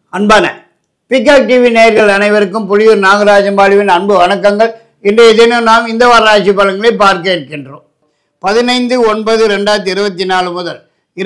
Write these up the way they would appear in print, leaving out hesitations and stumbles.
அன்பான peacock TV நேயர்கள் அனைவருக்கும் புலியூர் நாகராஜம்பாலுவின் அன்பு வணக்கங்கள். இன்றைய தினம் நாம் இந்த வார ராசி பலன்களை பார்க்க இருக்கின்றோம். 15/9/2024 முதல்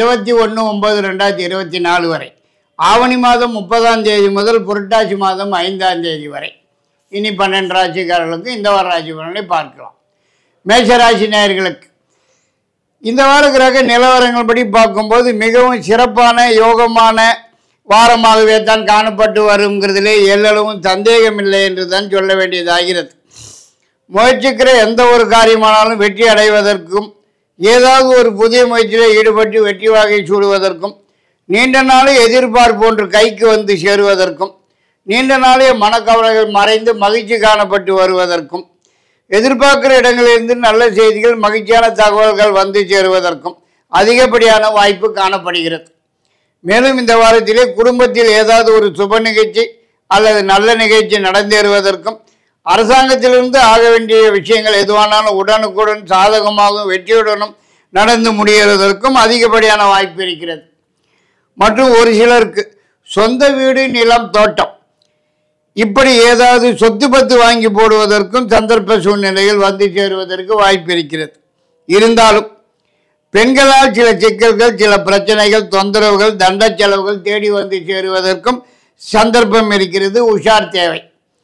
21/9/2024 வரை, ஆவணி மாதம் 30ஆம் தேதி முதல் புரட்டாசி மாதம் 5ஆம் தேதி வரை இனி 12 ராசிக்காரர்களுக்கு இந்த வார ராசி பலன்களை பார்க்கலாம். மேஷராசி நேயர்களுக்கு இந்த வார கிரக நிலவரங்கள் படி பார்க்கும்போது மிகவும் சிறப்பான யோகமான வாரமாகவே தான் காணப்பட்டு வருங்கிறதுலே எல்லளவும் சந்தேகமில்லை என்று தான் சொல்ல வேண்டியதாகிறது. முயற்சிக்கிற எந்த ஒரு காரியமானாலும் வெற்றி அடைவதற்கும், ஏதாவது ஒரு புதிய முயற்சியில் ஈடுபட்டு வெற்றி வாகை சூடுவதற்கும், நீண்ட நாளே எதிர்பார்ப்பு ஒன்று கைக்கு வந்து சேருவதற்கும், நீண்ட நாளே மனக்கவலைகள் மறைந்து மகிழ்ச்சி காணப்பட்டு வருவதற்கும், எதிர்பார்க்கிற இடங்களிலிருந்து நல்ல செய்திகள் மகிழ்ச்சியான தகவல்கள் வந்து சேருவதற்கும் அதிகப்படியான வாய்ப்பு காணப்படுகிறது. மேலும் இந்த வாரத்திலே குடும்பத்தில் ஏதாவது ஒரு சுப நிகழ்ச்சி அல்லது நல்ல நிகழ்ச்சி நடந்தேறுவதற்கும், அரசாங்கத்திலிருந்து ஆக வேண்டிய விஷயங்கள் எதுவானாலும் உடனுக்குடன் சாதகமாகவும் வெற்றியுடனும் நடந்து முடிவதற்கும் அதிகப்படியான வாய்ப்பு இருக்கிறது. மற்றும் ஒரு சிலருக்கு சொந்த வீடு, நிலம், தோட்டம் இப்படி ஏதாவது சொத்து பத்து வாங்கி போடுவதற்கும் சந்தர்ப்ப சூழ்நிலைகள் வந்து சேருவதற்கு வாய்ப்பு இருக்கிறது. இருந்தாலும் பெண்களால் சில சிக்கல்கள், சில பிரச்சனைகள், தொந்தரவுகள், தண்ட செலவுகள் தேடி வந்து சேருவதற்கும் சந்தர்ப்பம் இருக்கிறது. உஷார் தேவை.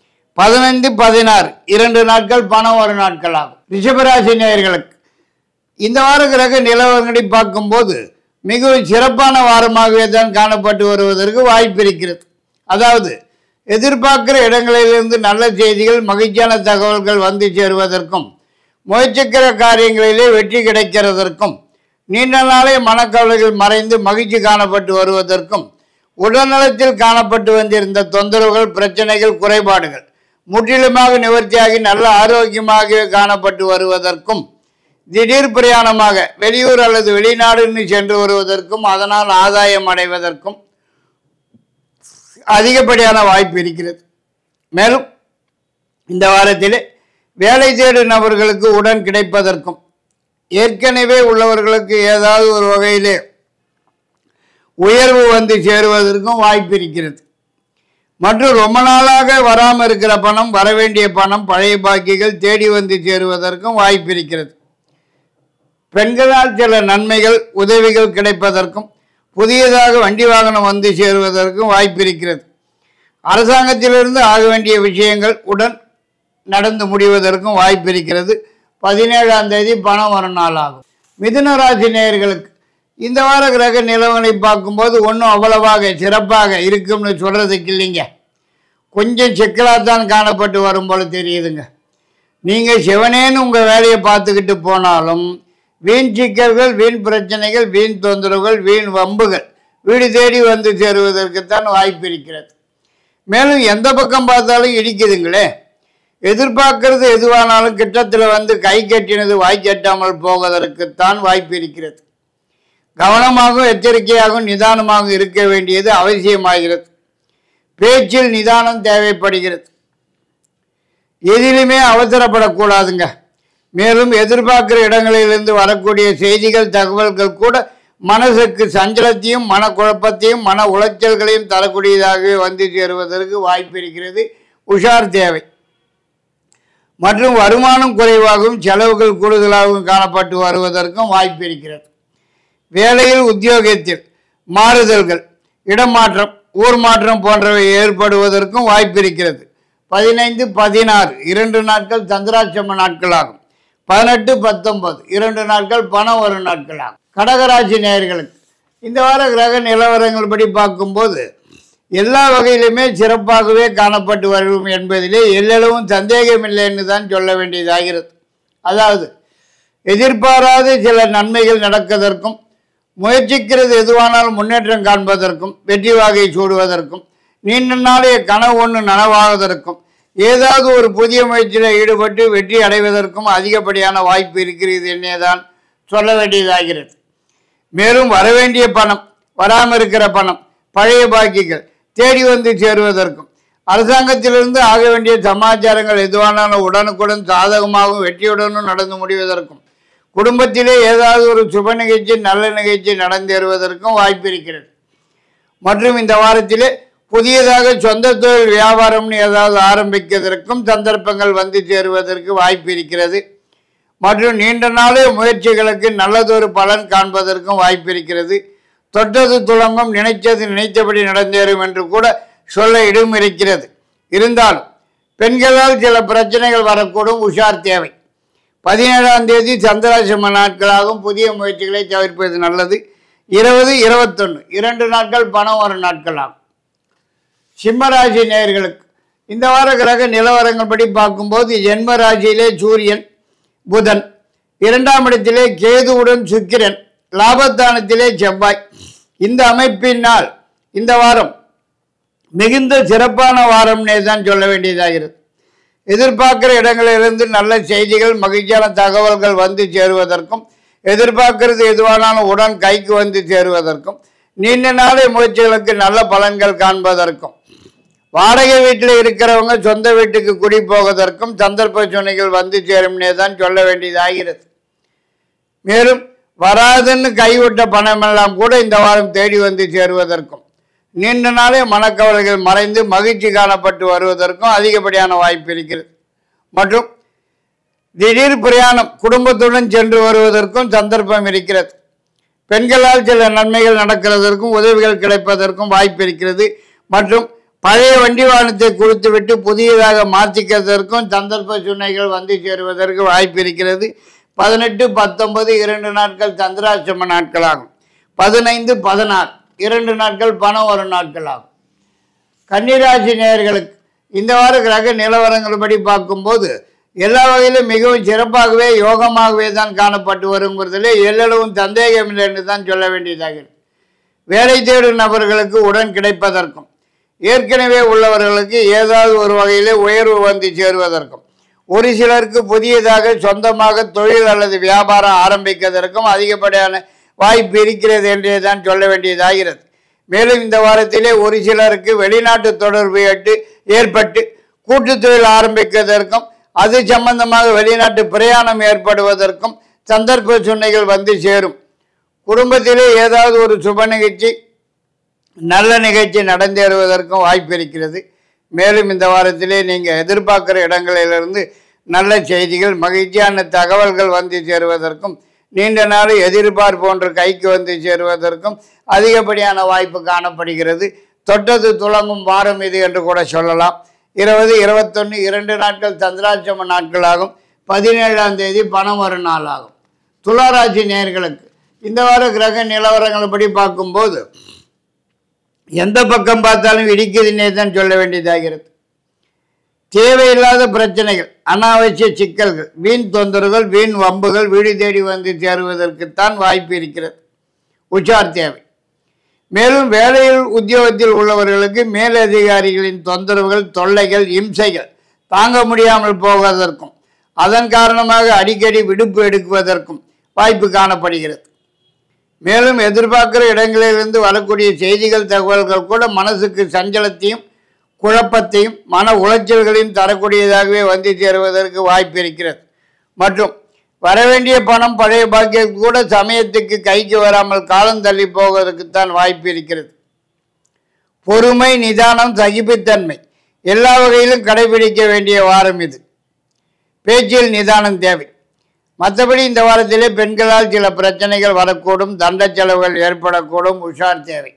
15-16 2 நாட்கள் பணம் ஒரு நாட்கள் ஆகும். ரிஷபராசி நேயர்களுக்கு இந்த வார கிரக நிலவரங்களை பார்க்கும்போது மிகவும் சிறப்பான வாரமாகவே தான் காணப்பட்டு வருவதற்கு வாய்ப்பு இருக்கிறது. அதாவது எதிர்பார்க்கிற இடங்களிலிருந்து நல்ல செய்திகள், மகிழ்ச்சியான தகவல்கள் வந்து சேருவதற்கும், முயற்சிக்கிற காரியங்களிலே வெற்றி கிடைக்கிறதற்கும், நீண்ட நாளே மனக்கவலைகள் மறைந்து மகிழ்ச்சி காணப்பட்டு வருவதற்கும், உடல்நலத்தில் காணப்பட்டு வந்திருந்த தொந்தரவுகள், பிரச்சனைகள், குறைபாடுகள் முற்றிலுமாக நிவர்த்தியாகி நல்ல ஆரோக்கியமாக காணப்பட்டு வருவதற்கும், திடீர் பிரயாணமாக வெளியூர் அல்லது வெளிநாடுன்னு சென்று வருவதற்கும், அதனால் ஆதாயம் அடைவதற்கும் அதிகப்படியான வாய்ப்பு இருக்கிறது. மேலும் இந்த வாரத்தில் வேலை தேடும் நபர்களுக்கு உடன் கிடைப்பதற்கும், ஏற்கனவே உள்ளவர்களுக்கு ஏதாவது ஒரு வகையிலே உயர்வு வந்து சேருவதற்கும் வாய்ப்பு இருக்கிறது. மற்றும் ரொம்ப நாளாக வராமல் இருக்கிற பணம், வரவேண்டிய பணம், பழைய பாக்கிகள் தேடி வந்து சேருவதற்கும் வாய்ப்பு இருக்கிறது. பெண்களால் சில நன்மைகள், உதவிகள் கிடைப்பதற்கும், புதியதாக வண்டி வாகனம் வந்து சேருவதற்கும் வாய்ப்பு இருக்கிறது. அரசாங்கத்திலிருந்து ஆக வேண்டிய விஷயங்கள் உடன் நடந்து முடிவதற்கும் வாய்ப்பு இருக்கிறது. 17ஆம் தேதி பணம் வரும் நாள் ஆகும். மிதுன ராசி நேயர்களுக்கு இந்த வார கிரக நிலவரங்களை பார்க்கும்போது ஒன்றும் அவ்வளவாக சிறப்பாக இருக்கும்னு சொல்கிறதுக்கு இல்லைங்க. கொஞ்சம் சிக்கலாகத்தான் காணப்பட்டு வரும் போல தெரியுதுங்க. நீங்கள் சிவனேன்னு உங்கள் வேலையை பார்த்துக்கிட்டு போனாலும் வீண் சிக்கல்கள், வீண் பிரச்சனைகள், வீண் தொந்தரவுகள், வீண் வம்புகள் வீடு தேடி வந்து சேருவதற்குத்தான் வாய்ப்பு இருக்கிறது. மேலும் எந்த பக்கம் பார்த்தாலும் இடிக்குதுங்களே. எதிர்பார்க்கறது எதுவானாலும் கிட்டத்தில் வந்து கை கட்டினது வாய் கட்டாமல் போவதற்குத்தான் வாய்ப்பு இருக்கிறது. கவனமாகவும் எச்சரிக்கையாகவும் நிதானமாகவும் இருக்க வேண்டியது அவசியமாகிறது. பேச்சில் நிதானம் தேவைப்படுகிறது. எதிலுமே அவசரப்படக்கூடாதுங்க. மேலும் எதிர்பார்க்கிற இடங்களிலிருந்து வரக்கூடிய செய்திகள், தகவல்கள் கூட மனசுக்கு சஞ்சலத்தையும், மனக்குழப்பத்தையும், மன உளைச்சல்களையும் தரக்கூடியதாக வந்து சேருவதற்கு வாய்ப்பு இருக்கிறது. உஷார் தேவை. மற்றும் வருமானம் குறைவாகவும் செலவுகள் கூடுதலாகவும் காணப்பட்டு வருவதற்கும் வாய்ப்பு இருக்கிறது. வேலையில், உத்தியோகத்தில் மாறுதல்கள், இடமாற்றம், ஊர் மாற்றம் போன்றவை ஏற்படுவதற்கும் வாய்ப்பு இருக்கிறது. 15-16 2 நாட்கள் சந்திராட்சம நாட்களாகும். 18-19 2 நாட்கள் பணம் ஒரு நாட்களாகும். கடகராசி நேயர்களுக்கு இந்த வார கிரக நிலவரங்கள் படி பார்க்கும்போது எல்லா வகையிலுமே சிறப்பாகவே காணப்பட்டு வரும் என்பதிலே எல்லளவும் சந்தேகமில்லை என்று தான் சொல்ல வேண்டியதாகிறது. அதாவது எதிர்பாராத சில நன்மைகள் நடப்பதற்கும், முயற்சிக்கிறது எதுவானாலும் முன்னேற்றம் காண்பதற்கும், வெற்றி வாகை சூடுவதற்கும், நீண்ட நாளைய கனவு ஒன்று நனவாவதற்கும், ஏதாவது ஒரு புதிய முயற்சியில் ஈடுபட்டு வெற்றி அடைவதற்கும் அதிகப்படியான வாய்ப்பு இருக்கிறது என்னதான் சொல்ல வேண்டியதாகிறது. மேலும் வரவேண்டிய பணம், வராமல் இருக்கிற பணம், பழைய பாக்கிகள் தேடி வந்து சேருவதற்கும், அரசாங்கத்திலிருந்து ஆக வேண்டிய சமாச்சாரங்கள் எதுவானாலும் உடனுக்குடன் சாதகமாகவும் வெற்றியுடனும் நடந்து முடிவதற்கும், குடும்பத்திலே ஏதாவது ஒரு சுப நிகழ்ச்சி, நல்ல நிகழ்ச்சி நடந்தேறுவதற்கும் வாய்ப்பு இருக்கிறது. மற்றும் இந்த வாரத்திலே புதியதாக சொந்த தொழில் வியாபாரம்னு ஏதாவது ஆரம்பிக்கிறதற்கும் சந்தர்ப்பங்கள் வந்து சேருவதற்கு வாய்ப்பு இருக்கிறது. மற்றும் நீண்ட நாளே முயற்சிகளுக்கு நல்லதொரு பலன் காண்பதற்கும் வாய்ப்பு இருக்கிறது. தொட்டது துளங்கும், நினைத்தது நினைத்தபடி நடந்தேறும் என்று கூட சொல்ல இடம் இருக்கிறது. இருந்தாலும் பெண்களால் சில பிரச்சனைகள் வரக்கூடும், உஷார் தேவை. 17ஆம் தேதி சந்திராசிரம நாட்களாகும். புதிய முயற்சிகளை தவிர்ப்பது நல்லது. 20, 21 2 நாட்கள் பணம் வரும் நாட்கள் ஆகும். சிம்மராசி நேயர்களுக்கு இந்த வார கிரக நிலவரங்கள் படி பார்க்கும்போது ஜென்ம ராசியிலே சூரியன், புதன், 2ஆம் இடத்திலே கேதுவுடன் சுக்கிரன், லாபஸ்தானத்திலே செவ்வாய். இந்த அமைப்பினால் இந்த வாரம் மிகுந்த சிறப்பான வாரம்னே தான் சொல்ல வேண்டியதாகிறது. எதிர்பார்க்கிற இடங்களிலிருந்து நல்ல செய்திகள், மகிழ்ச்சியான தகவல்கள் வந்து சேருவதற்கும், எதிர்பார்க்கிறது எதுவானாலும் உடன் கைக்கு வந்து சேருவதற்கும், நீண்ட நாளை முயற்சிகளுக்கு நல்ல பலன்கள் காண்பதற்கும், வாடகை வீட்டில் இருக்கிறவங்க சொந்த வீட்டுக்கு குடி போவதற்கும் சந்தர்ப்ப சூழ்நிலைகள் வந்து சேரும்னே தான் சொல்ல வேண்டியதாகிறது. மேலும் வராதுன்னு கைவிட்ட பணமெல்லாம் கூட இந்த வாரம் தேடி வந்து சேருவதற்கும், நீண்ட நாளே மனக்கவலைகள் மறைந்து மகிழ்ச்சி காணப்பட்டு வருவதற்கும் அதிகப்படியான வாய்ப்பு இருக்கிறது. மற்றும் திடீர் பிரயாணம் குடும்பத்துடன் சென்று வருவதற்கும் சந்தர்ப்பம் இருக்கிறது. பெண்களால் சில நன்மைகள் நடக்கிறதற்கும் உதவிகள் கிடைப்பதற்கும் வாய்ப்பு இருக்கிறது. மற்றும் பழைய வண்டி வாகனத்தை கொடுத்துவிட்டு புதியதாக மாற்றிக்கிறதற்கும் சந்தர்ப்ப சூழ்நிலைகள் வந்து சேருவதற்கு வாய்ப்பு இருக்கிறது. 18, 19 2 நாட்கள் சந்திராசிரம நாட்களாகும். 15, 16 2 நாட்கள் பணம் வரும் நாட்களாகும். கன்னிராசி நேயர்களுக்கு இந்த வார கிரக நிலவரங்கள் படி பார்க்கும்போது எல்லா வகையிலும் மிகவும் சிறப்பாகவே யோகமாகவே தான் காணப்பட்டு வருங்கிறதுல எல்லளவும் சந்தேகமில்லை என்று தான் சொல்ல வேண்டியதாகிறது. வேலை தேடும் நபர்களுக்கு உடன் கிடைப்பதற்கும், ஏற்கனவே உள்ளவர்களுக்கு ஏதாவது ஒரு வகையிலே உயர்வு வந்து சேருவதற்கும், ஒரு சிலருக்கு புதியதாக சொந்தமாக தொழில் அல்லது வியாபாரம் ஆரம்பிப்பதற்கும் அதிகப்படியான வாய்ப்பு இருக்கிறது என்றே தான் சொல்ல வேண்டியதாகிறது. மேலும் இந்த வாரத்திலே ஒரு சிலருக்கு வெளிநாட்டு தொடர்பு ஏற்பட்டு கூட்டு தொழில் ஆரம்பிப்பதற்கும், அது சம்பந்தமாக வெளிநாட்டு பிரயாணம் ஏற்படுவதற்கும் சந்தர்ப்ப சூழ்நிலைகள் வந்து சேரும். குடும்பத்திலே ஏதாவது ஒரு சுப நிகழ்ச்சி, நல்ல நிகழ்ச்சி நடந்தேறுவதற்கும் வாய்ப்பு இருக்கிறது. மேலும் இந்த வாரத்திலே நீங்கள் எதிர்பார்க்கிற இடங்களிலிருந்து நல்ல செய்திகள், மகிழ்ச்சியான தகவல்கள் வந்து சேருவதற்கும், நீண்ட நாள் எதிர்பார்ப்பு போன்ற கைக்கு வந்து சேருவதற்கும் அதிகப்படியான வாய்ப்பு காணப்படுகிறது. தொட்டது துளங்கும் வாரம் இது என்று கூட சொல்லலாம். 20, 21 2 நாட்கள் சந்திராசிரம நாட்களாகும். 17ஆம் தேதி பணம் வரும் நாளாகும். துளாராசி நேயர்களுக்கு இந்த வார கிரக நிலவரங்கள் படி பார்க்கும்போது எந்த பக்கம் பார்த்தாலும் இடிக்குதுன்னே தான் சொல்ல வேண்டியதாகிறது. தேவையில்லாத பிரச்சனைகள், அனாவசிய சிக்கல்கள், வீண் தொந்தரவுகள், வீண் வம்புகள் வீடு தேடி வந்து சேருவதற்குத்தான் வாய்ப்பு இருக்கிறது. உஷார் தேவை. மேலும் வேலையில் உத்தியோகத்தில் உள்ளவர்களுக்கு மேலதிகாரிகளின் தொந்தரவுகள், தொல்லைகள், இம்சைகள் தாங்க முடியாமல் போவதற்கும், அதன் காரணமாக அடிக்கடி விடுப்பு எடுக்குவதற்கும் வாய்ப்பு காணப்படுகிறது. மேலும் எதிர்பார்க்கிற இடங்களிலிருந்து வரக்கூடிய செய்திகள், தகவல்கள் கூட மனசுக்கு சஞ்சலத்தையும் குழப்பத்தையும் மன உளைச்சல்களையும் தரக்கூடியதாகவே வந்து சேருவதற்கு வாய்ப்பு இருக்கிறது. மற்றும் வரவேண்டிய பணம், பழைய பாக்கியம் கூட சமயத்துக்கு கைக்கு வராமல் காலம் தள்ளி போவதற்குத்தான் வாய்ப்பு இருக்கிறது. பொறுமை, நிதானம், சகிப்புத்தன்மை எல்லா வகையிலும் கடைபிடிக்க வேண்டிய வாரம் இது. பேச்சில் நிதானம் தேவை. மற்றபடி இந்த வாரத்திலே பெண்களால் சில பிரச்சனைகள் வரக்கூடும், தண்ட செலவுகள் ஏற்படக்கூடும், உஷார் தேவை.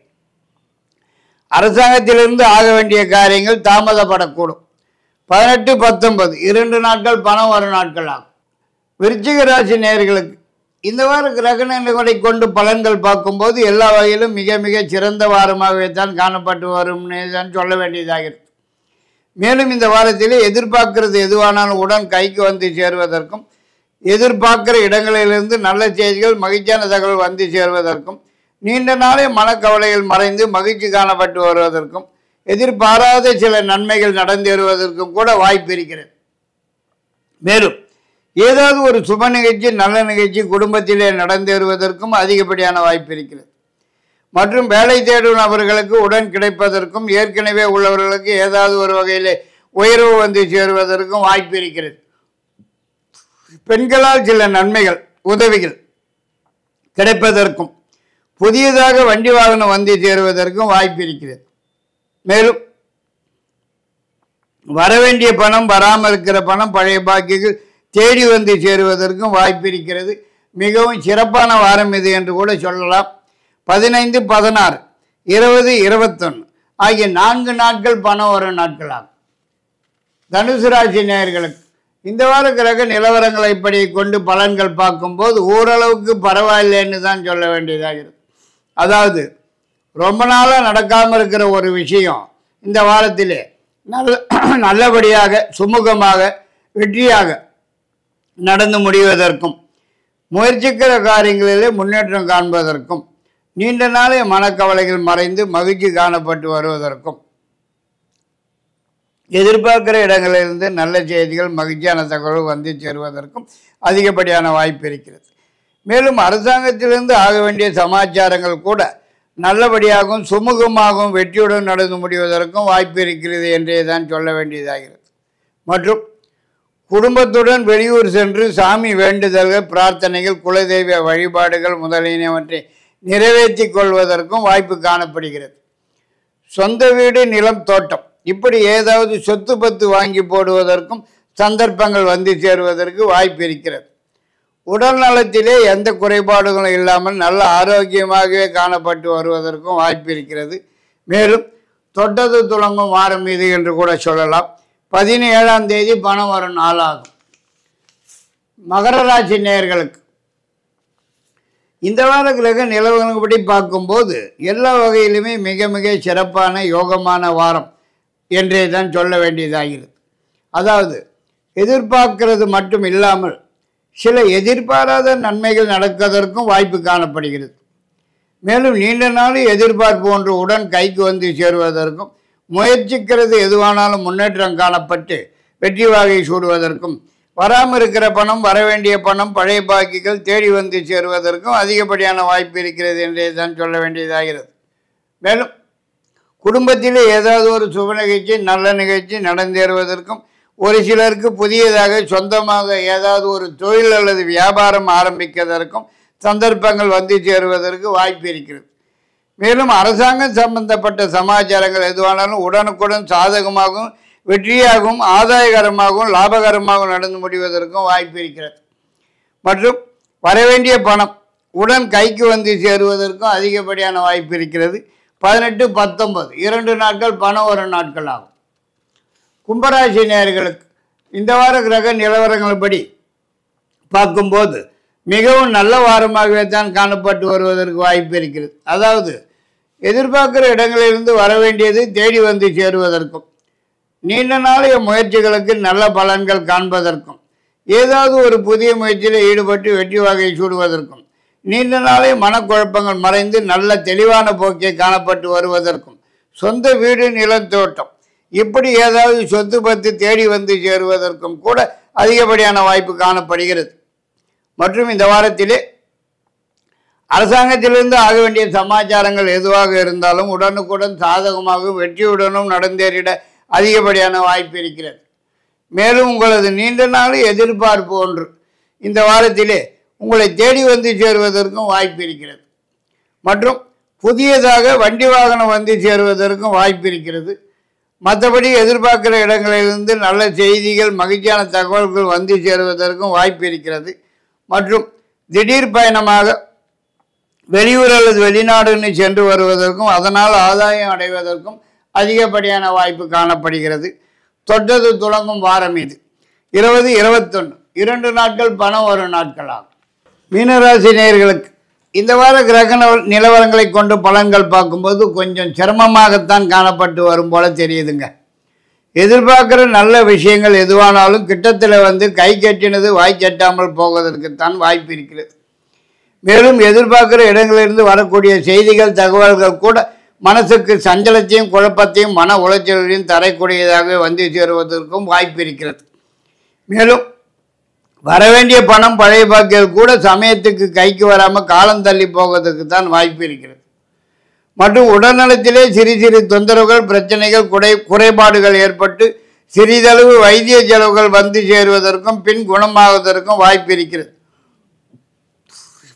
அரசாங்கத்திலிருந்து ஆக வேண்டிய காரியங்கள் தாமதப்படக்கூடும். 18, 19 2 நாட்கள் பணம் வரும் நாட்கள் ஆகும். விருச்சிக ராசி நேயர்களுக்கு இந்த வார கிரக நிலைகளை கொண்டு பலன்கள் பார்க்கும்போது எல்லா வகையிலும் மிக மிக சிறந்த வாரமாகவே தான் காணப்பட்டு வரும்னு தான் சொல்ல வேண்டியதாகிறது. மேலும் இந்த வாரத்திலே எதிர்பார்க்கிறது எதுவானாலும் உடன் கைக்கு வந்து சேருவதற்கும், எதிர்பார்க்கிற இடங்களிலிருந்து நல்ல செய்திகள், மகிழ்ச்சியான தகவல் வந்து சேருவதற்கும், நீண்ட நாளே மனக்கவலைகள் மறைந்து மகிழ்ச்சி காணப்பட்டு வருவதற்கும், எதிர்பாராத சில நன்மைகள் நடந்தேறுவதற்கும் கூட வாய்ப்பு இருக்கிறது. மேலும் ஏதாவது ஒரு சுப நிகழ்ச்சி, நல்ல நிகழ்ச்சி குடும்பத்திலே நடந்தேறுவதற்கும் அதிகப்படியான வாய்ப்பு இருக்கிறது. மற்றும் வேலை தேடும் நபர்களுக்கு உடன் கிடைப்பதற்கும், ஏற்கனவே உள்ளவர்களுக்கு ஏதாவது ஒரு வகையிலே உயர்வு வந்து சேருவதற்கும் வாய்ப்பு இருக்கிறது. பெண்களால் சில நன்மைகள், உதவிகள் கிடைப்பதற்கும், புதியதாக வண்டி வாகனம் வந்து சேருவதற்கும் வாய்ப்பு இருக்கிறது. மேலும் வரவேண்டிய பணம், வராமல் இருக்கிற பணம், பழைய பாக்கிகள் தேடி வந்து சேருவதற்கும் வாய்ப்பு இருக்கிறது. மிகவும் சிறப்பான வாரம் இது என்று கூட சொல்லலாம். 15, 16, 20, 21 ஆகிய 4 நாட்கள் பணம் வரும் நாட்களாகும். தனுசு ராசி நேயர்களுக்கு இந்த வார கிரக நிலவரங்களை இப்படி கொண்டு பலன்கள் பார்க்கும்போது ஓரளவுக்கு பரவாயில்லைன்னு தான் சொல்ல வேண்டியதாகிறது. அதாவது ரொம்ப நாளாக நடக்காமல் இருக்கிற ஒரு விஷயம் இந்த வாரத்திலே நல்லபடியாக, சுமூகமாக, வெற்றியாக நடந்து முடிவதற்கும், முயற்சிக்கிற காரியங்களிலே முன்னேற்றம் காண்பதற்கும், நீண்ட நாளே மனக்கவலைகள் மறைந்து மகிழ்ச்சி காணப்பட்டு வருவதற்கும், எதிர்பார்க்கிற இடங்களிலிருந்து நல்ல செய்திகள், மகிழ்ச்சியான தகவல் வந்து சேருவதற்கும் அதிகப்படியான வாய்ப்பு இருக்கிறது. மேலும் அரசாங்கத்திலிருந்து ஆக வேண்டிய சமாச்சாரங்கள் கூட நல்லபடியாகவும் சுமூகமாகவும் வெற்றியுடன் நடந்து முடிவதற்கும் வாய்ப்பு இருக்கிறது என்றே தான் சொல்ல வேண்டியதாகிறது. மற்றும் குடும்பத்துடன் வெளியூர் சென்று சாமி வேண்டுதல்கள், பிரார்த்தனைகள், குலதெய்வ வழிபாடுகள் முதலியவற்றை நிறைவேற்றி கொள்வதற்கும் வாய்ப்பு காணப்படுகிறது. சொந்த வீடு, நிலம், தோட்டம் இப்படி ஏதாவது சொத்து பத்து வாங்கி போடுவதற்கும் சந்தர்ப்பங்கள் வந்து சேருவதற்கு வாய்ப்பு இருக்கிறது. உடல் நலத்திலே எந்த குறைபாடுகளும் இல்லாமல் நல்ல ஆரோக்கியமாகவே காணப்பட்டு வருவதற்கும் வாய்ப்பு இருக்கிறது. மேலும் தொட்டது துளங்கும் வாரம் இது என்று கூட சொல்லலாம். 17ஆம் தேதி பணம் வரும் நாளாகும். மகர ராசி நேயர்களுக்கு இந்த வார கிரக நிலவரப்படி பார்க்கும்போது எல்லா வகையிலுமே மிக மிக சிறப்பான யோகமான வாரம் என்றே தான் சொல்ல வேண்டியதாகிறது. அதாவது எதிர்பார்க்கிறது மட்டும் இல்லாமல் சில எதிர்பாராத நன்மைகள் நடப்பதற்கும் வாய்ப்பு காணப்படுகிறது. மேலும் நீண்ட நாள் எதிர்பார்ப்பு ஒன்று உடன் கைக்கு வந்து சேருவதற்கும், முயற்சிக்கிறது எதுவானாலும் முன்னேற்றம் காணப்பட்டு வெற்றி வாகை சூடுவதற்கும், வராமல் இருக்கிற பணம், வரவேண்டிய பணம், பழைய பாக்கிகள் தேடி வந்து சேருவதற்கும் அதிகப்படியான வாய்ப்பு இருக்கிறது என்றே தான் சொல்ல வேண்டியதாகிறது. மேலும் குடும்பத்திலே ஏதாவது ஒரு சுப நிகழ்ச்சி, நல்ல நிகழ்ச்சி நடந்தேறுவதற்கும், ஒரு சிலருக்கு புதியதாக சொந்தமாக ஏதாவது ஒரு தொழில் அல்லது வியாபாரம் ஆரம்பிப்பதற்கும் சந்தர்ப்பங்கள் வந்து சேருவதற்கு வாய்ப்பு இருக்கிறது. மேலும் அரசாங்கம் சம்பந்தப்பட்ட சமாச்சாரங்கள் எதுவானாலும் உடனுக்குடன் சாதகமாகவும், வெற்றியாகவும், ஆதாயகரமாகவும், லாபகரமாகவும் நடந்து முடிவதற்கும் வாய்ப்பு இருக்கிறது. மற்றும் வரவேண்டிய பணம் உடன் கைக்கு வந்து சேருவதற்கும் அதிகப்படியான வாய்ப்பு இருக்கிறது. 18, 19 2 நாட்கள் பணம் வரும் நாட்கள் ஆகும். கும்பராசி நேயர்களுக்கு இந்த வார கிரக நிலவரங்கள்படி பார்க்கும்போது மிகவும் நல்ல வாரமாகவே தான் காணப்பட்டு வருவதற்கு வாய்ப்பு இருக்கிறது. அதாவது எதிர்பார்க்கிற இடங்களிலிருந்து வர வேண்டியது தேடி வந்து சேருவதற்கும், நீண்ட நாளைய முயற்சிகளுக்கு நல்ல பலன்கள் காண்பதற்கும், ஏதாவது ஒரு புதிய முயற்சியில் ஈடுபட்டு வெற்றி வாகை சூடுவதற்கும், நீண்ட நாளே மனக்குழப்பங்கள் மறைந்து நல்ல தெளிவான போக்கை காணப்பட்டு வருவதற்கும், சொந்த வீடு, நிலம், தோட்டம் இப்படி ஏதாவது சொத்து பத்து தேடி வந்து சேருவதற்கும் கூட அதிகப்படியான வாய்ப்பு காணப்படுகிறது. மற்றும் இந்த வாரத்திலே அரசாங்கத்திலிருந்து ஆக வேண்டிய சமாச்சாரங்கள் எதுவாக இருந்தாலும் உடனுக்குடன் சாதகமாகவும் வெற்றியுடனும் நடந்தேறிட அதிகப்படியான வாய்ப்பு இருக்கிறது. மேலும் உங்களது நீண்ட நாள் எதிர்பார்ப்பு ஒன்று இந்த வாரத்திலே உங்களை தேடி வந்து சேருவதற்கும் வாய்ப்பு இருக்கிறது. மற்றும் புதியதாக வண்டி வாகனம் வந்து சேருவதற்கும் வாய்ப்பு இருக்கிறது. மற்றபடி எதிர்பார்க்கிற இடங்களிலிருந்து நல்ல செய்திகள், மகிழ்ச்சியான தகவல்கள் வந்து சேருவதற்கும் வாய்ப்பு இருக்கிறது. மற்றும் திடீர் பயணமாக வெளியூர் அல்லது வெளிநாடுன்னு சென்று வருவதற்கும், அதனால் ஆதாயம் அடைவதற்கும் அதிகப்படியான வாய்ப்பு காணப்படுகிறது. தொட்டது துளங்கும் வாரம் இது 20, 21 2 நாட்கள் பணம் வரும் நாட்களாகும். மீனராசி நேயர்களுக்கு இந்த வார கிரக நிலவரங்களை கொண்டு பலன்கள் பார்க்கும்போது கொஞ்சம் சிரமமாகத்தான் காணப்பட்டு வரும் போல தெரியுதுங்க. எதிர்பார்க்குற நல்ல விஷயங்கள் எதுவானாலும் கிட்டத்தில் வந்து கை கட்டினது வாய் கட்டாமல் போவதற்குத்தான் வாய்ப்பு இருக்கிறது. மேலும் எதிர்பார்க்கிற இடங்களிலிருந்து வரக்கூடிய செய்திகள், தகவல்கள் கூட மனசுக்கு சஞ்சலத்தையும் குழப்பத்தையும் மன உளைச்சலையும் தரக்கூடியதாக வந்து சேருவதற்கும் வாய்ப்பு இருக்கிறது. மேலும் வரவேண்டிய பணம், பழைய பாக்கிகள் கூட சமயத்துக்கு கைக்கு வராமல் காலம் தள்ளி போவதற்கு தான் வாய்ப்பு இருக்கிறது. மற்றும் உடல்நலத்திலே சிறு சிறு தொந்தரவுகள், பிரச்சனைகள், குறைபாடுகள் ஏற்பட்டு சிறிதளவு வைத்திய செலவுகள் வந்து சேருவதற்கும் பின் குணமாவதற்கும் வாய்ப்பு இருக்கிறது.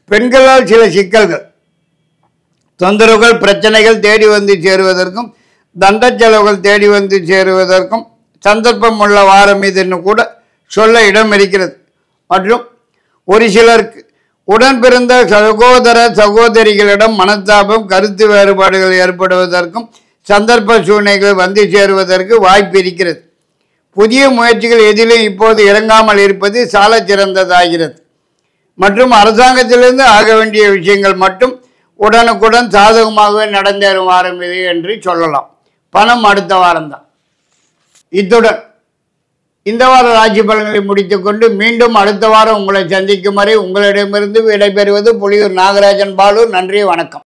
பெண்களால் சில சிக்கல்கள், தொந்தரவுகள், பிரச்சனைகள் தேடி வந்து சேருவதற்கும் தண்ட செலவுகள் தேடி வந்து சேருவதற்கும் சந்தர்ப்பம் உள்ள வாரம் இதுன்னு கூட சொல்ல இடம் இருக்கிறது. மற்றும் ஒரு சிலருக்கு உடன் பிறந்த சகோதர சகோதரிகளிடம் மனத்தாபம் கருத்து வேறுபாடுகள் ஏற்படுவதற்கும் சந்தர்ப்ப சூழ்நிலைகள் வந்து சேருவதற்கு வாய்ப்பு இருக்கிறது. புதிய முயற்சிகள் எதிலும் இப்போது இறங்காமல் இருப்பது சால சிறந்ததாகிறது. மற்றும் அரசாங்கத்திலிருந்து ஆக வேண்டிய விஷயங்கள் மட்டும் உடனுக்குடன் சாதகமாகவே நடந்தேறும் வாரம் இது என்று சொல்லலாம். பணம் அடுத்த வாரம்தான். இத்துடன் இந்த வார ராசி பலன்களை முடித்துக்கொண்டு மீண்டும் அடுத்த வாரம் உங்களை சந்திக்கும் வரை உங்களிடமிருந்து விடைபெறுவது புலியூர் நாகராஜன் பாலு. நன்றி, வணக்கம்.